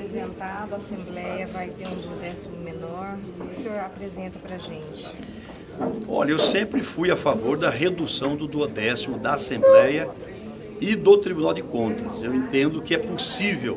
apresentado, a Assembleia vai ter um duodécimo menor. O que o senhor apresenta para a gente? Olha, eu sempre fui a favor da redução do duodécimo da Assembleia e do Tribunal de Contas. Eu entendo que é possível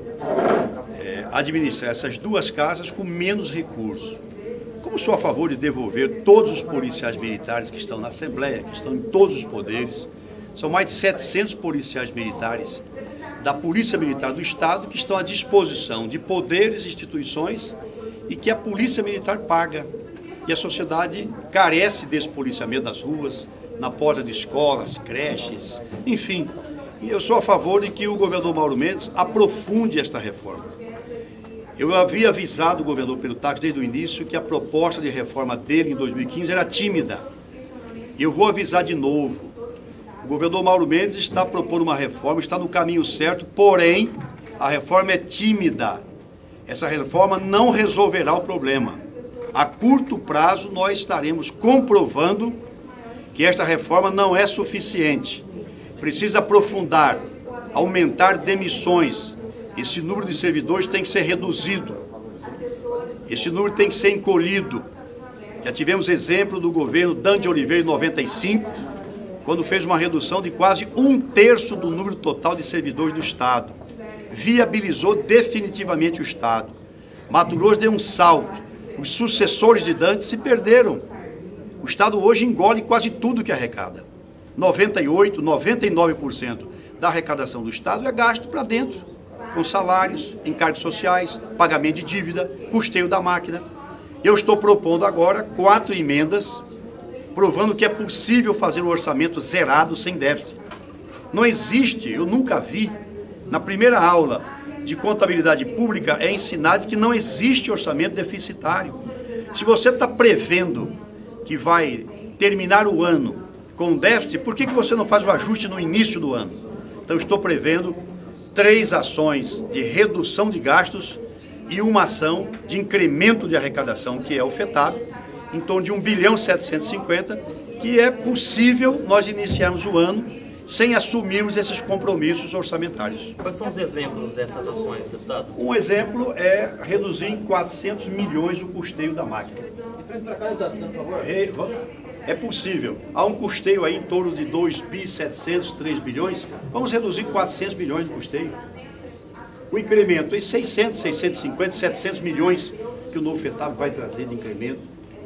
administrar essas duas casas com menos recursos. Como sou a favor de devolver todos os policiais militares que estão na Assembleia, que estão em todos os poderes, são mais de 700 policiais militares da Polícia Militar do Estado que estão à disposição de poderes e instituições e que a Polícia Militar paga. E a sociedade carece desse policiamento nas ruas, na porta de escolas, creches, enfim. E eu sou a favor de que o governador Mauro Mendes aprofunde esta reforma. Eu havia avisado o governador Pedro Taques desde o início que a proposta de reforma dele em 2015 era tímida. E eu vou avisar de novo. O governador Mauro Mendes está propondo uma reforma, está no caminho certo, porém, a reforma é tímida. Essa reforma não resolverá o problema. A curto prazo, nós estaremos comprovando que esta reforma não é suficiente. Precisa aprofundar, aumentar demissões. Esse número de servidores tem que ser reduzido. Esse número tem que ser encolhido. Já tivemos exemplo do governo Dante Oliveira em 95, quando fez uma redução de quase 1/3 do número total de servidores do Estado. Viabilizou definitivamente o Estado. Mato Grosso deu um salto. Os sucessores de Dante se perderam. O Estado hoje engole quase tudo que arrecada. 98%, 99% da arrecadação do Estado é gasto para dentro, com salários, encargos sociais, pagamento de dívida, custeio da máquina. Eu estou propondo agora 4 emendas, provando que é possível fazer um orçamento zerado sem déficit. Não existe, eu nunca vi, na primeira aula de contabilidade pública é ensinado que não existe orçamento deficitário. Se você está prevendo que vai terminar o ano com déficit, por que você não faz o ajuste no início do ano? Então, estou prevendo 3 ações de redução de gastos e uma ação de incremento de arrecadação, que é o FETAB, em torno de 1.750 bilhão, que é possível nós iniciarmos o ano sem assumirmos esses compromissos orçamentários. Quais são os exemplos dessas ações, deputado? Um exemplo é reduzir em 400 milhões o custeio da máquina. De frente para cá, deputado, por favor. É possível. Há um custeio aí em torno de 2.700, 3 bilhões. Vamos reduzir 400 milhões de custeio. O incremento em 600, 650, 700 milhões que o novo FETAB vai trazer de incremento.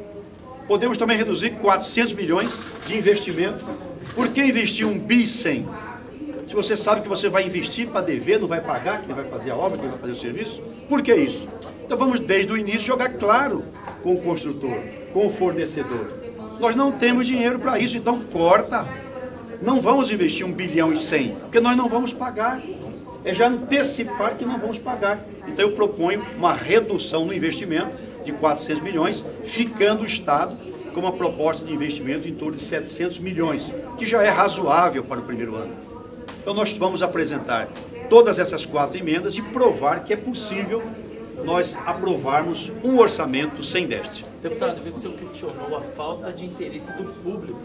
Podemos também reduzir 400 milhões de investimento. Por que investir 1,1 bi? Se você sabe que você vai investir para dever, não vai pagar, quem vai fazer a obra, quem vai fazer o serviço, por que isso? Então vamos desde o início jogar claro com o construtor, com o fornecedor. Nós não temos dinheiro para isso, então corta. Não vamos investir 1,1 bilhão, porque nós não vamos pagar. É já antecipar que não vamos pagar. Então eu proponho uma redução no investimento de 400 milhões, ficando o Estado com uma proposta de investimento em torno de 700 milhões, que já é razoável para o primeiro ano. Então nós vamos apresentar todas essas 4 emendas e provar que é possível nós aprovarmos um orçamento sem déficit. Deputado, eu vi que o senhor questionou a falta de interesse do público.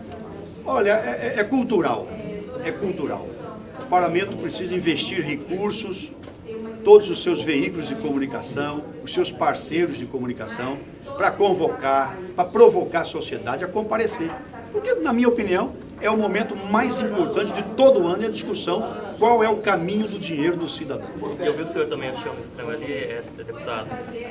Olha, é cultural, é cultural. O parlamento precisa investir recursos, todos os seus veículos de comunicação, os seus parceiros de comunicação, para convocar, para provocar a sociedade a comparecer. Porque, na minha opinião, é o momento mais importante de todo o ano, é a discussão qual é o caminho do dinheiro do cidadão. Eu vi o senhor também achando estranho ali, deputado,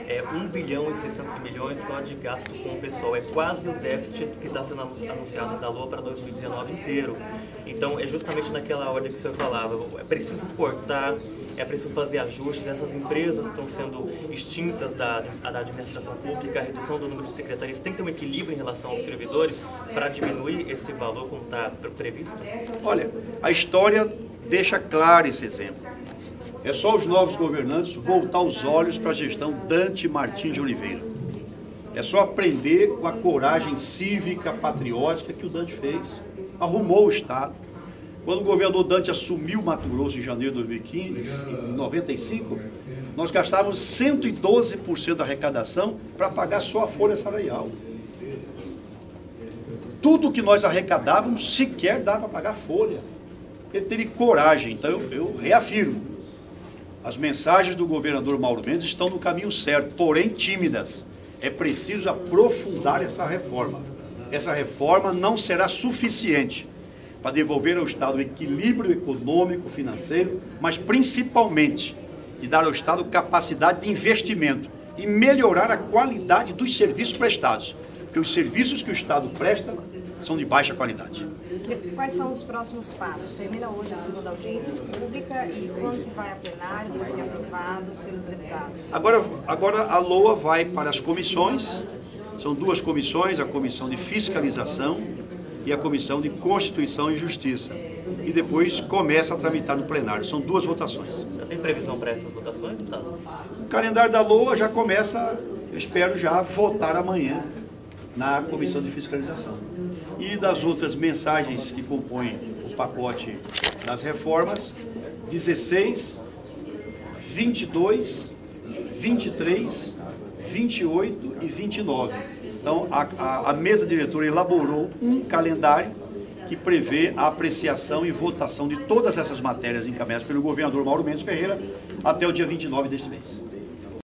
1 bilhão e 600 milhões só de gasto com o pessoal. É quase o déficit que está sendo anunciado da LOA para 2019 inteiro. Então, é justamente naquela ordem que o senhor falava, é preciso cortar, é preciso fazer ajustes, essas empresas estão sendo extintas da administração pública, a redução do número de secretarias, tem que ter um equilíbrio em relação aos servidores para diminuir esse valor como está previsto? Olha, a história deixa claro esse exemplo. É só os novos governantes voltar os olhos para a gestão Dante Martins de Oliveira. É só aprender com a coragem cívica, patriótica que o Dante fez. Arrumou o Estado. Quando o governador Dante assumiu Mato Grosso em janeiro de 2015, em 95, nós gastávamos 112% da arrecadação para pagar só a folha salarial. Tudo que nós arrecadávamos sequer dava para pagar folha. Ele teve coragem, então eu reafirmo. As mensagens do governador Mauro Mendes estão no caminho certo, porém tímidas. É preciso aprofundar essa reforma. Essa reforma não será suficiente para devolver ao Estado o equilíbrio econômico, financeiro, mas principalmente de dar ao Estado capacidade de investimento e melhorar a qualidade dos serviços prestados, porque os serviços que o Estado presta são de baixa qualidade. Quais são os próximos passos? Termina hoje a segunda audiência pública e quando que vai a plenário para ser aprovado pelos deputados? Agora a LOA vai para as comissões, são duas comissões, a Comissão de Fiscalização e a Comissão de Constituição e Justiça. E depois começa a tramitar no plenário. São duas votações. Já tem previsão para essas votações, deputado? O calendário da LOA já começa, eu espero já votar amanhã na Comissão de Fiscalização. E das outras mensagens que compõem o pacote das reformas, 16, 22, 23, 28 e 29. Então, a mesa diretora elaborou um calendário que prevê a apreciação e votação de todas essas matérias encaminhadas pelo governador Mauro Mendes Ferreira até o dia 29 deste mês.